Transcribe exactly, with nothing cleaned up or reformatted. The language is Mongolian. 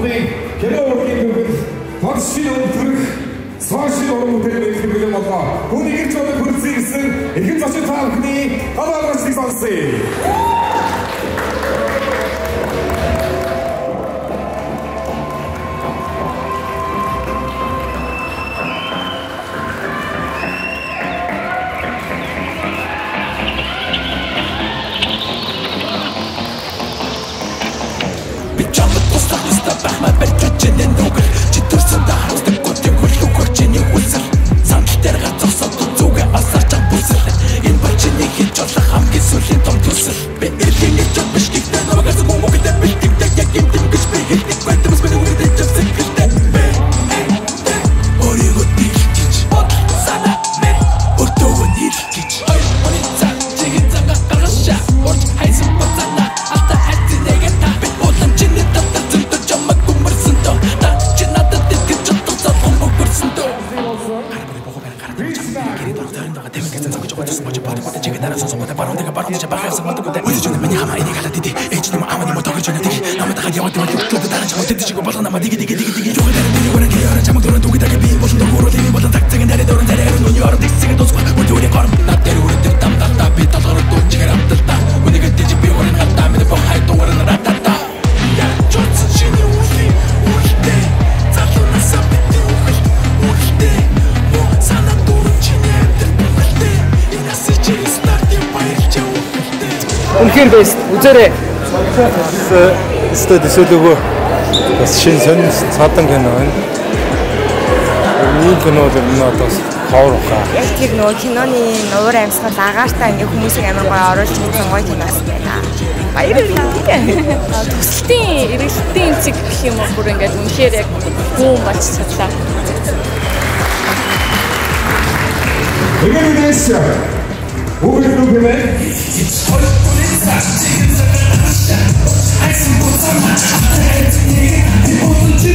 Монголын кино урлагийн төвөнд Форшин өндрөх Сошиал уран бүтээлүүд хэлбэл болоо. Түүнийг ирж болох хүрсэн гэсэн эрхэм зочин та бүхний халаалгачдыг сонсъё. Үнэхээр бэст үзээрэй. Өстөд эсвэл бас шин сонин цаадан кино байна. Ийм кино л надаас ховор хаа. Яг тэр нөгөө киноны нуур амьсгал агаартай ингээ хүмүүсийг амар гоё оруулж ирсэн гоё киноос байна. Баярлалаа. Төсөлтийн эргэлтийн цэг гэх юм уу бүр ингээд үнэхээр яг гүн болж чадлаа. Again, this who is looking at? I